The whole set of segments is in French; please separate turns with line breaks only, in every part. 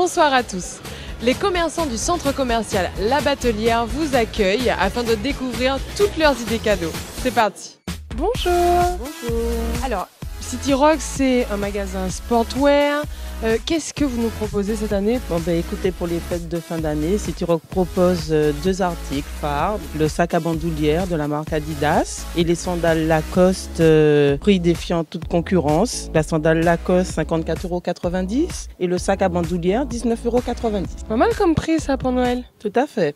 Bonsoir à tous. Les commerçants du centre commercial La Batelière vous accueillent afin de découvrir toutes leurs idées cadeaux. C'est parti. Bonjour.
Bonjour.
Alors, City Rock, c'est un magasin sportwear. Qu'est-ce que vous nous proposez cette année?
Écoutez, pour les fêtes de fin d'année, City Rock propose deux articles phares. Le sac à bandoulière de la marque Adidas et les sandales Lacoste, prix défiant toute concurrence. La sandale Lacoste, 54,90 € et le sac à bandoulière, 19,90 €.
Pas mal comme prix ça pour Noël.
Tout à fait.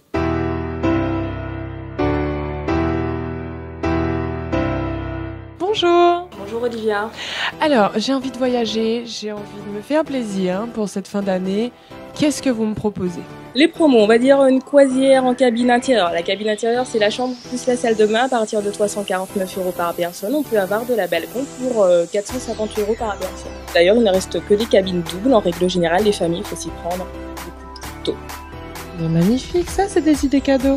Bonjour.
Bonjour Olivia.
Alors, j'ai envie de voyager, j'ai envie de me faire plaisir pour cette fin d'année. Qu'est-ce que vous me proposez?
Les promos, on va dire une croisière en cabine intérieure. La cabine intérieure, c'est la chambre plus la salle de bain à partir de 349 € par personne. On peut avoir de la balcon pour 450 € par personne. D'ailleurs, il ne reste que des cabines doubles. En règle générale, les familles, il faut s'y prendre beaucoup plus tôt.
Mais magnifique, ça c'est des idées cadeaux.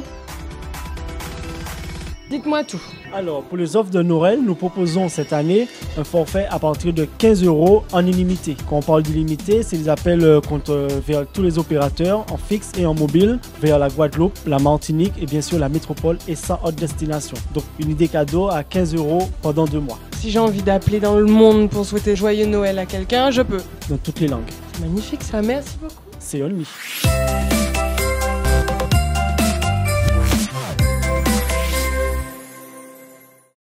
Dites-moi tout.
Alors, pour les offres de Noël, nous proposons cette année un forfait à partir de 15 € en illimité. Quand on parle d'illimité, c'est les appels vers tous les opérateurs en fixe et en mobile, vers la Guadeloupe, la Martinique et bien sûr la métropole et sa haute destination. Donc, une idée cadeau à 15 € pendant 2 mois.
Si j'ai envie d'appeler dans le monde pour souhaiter joyeux Noël à quelqu'un, je peux.
Dans toutes les langues.
C'est magnifique ça, merci beaucoup.
C'est on me.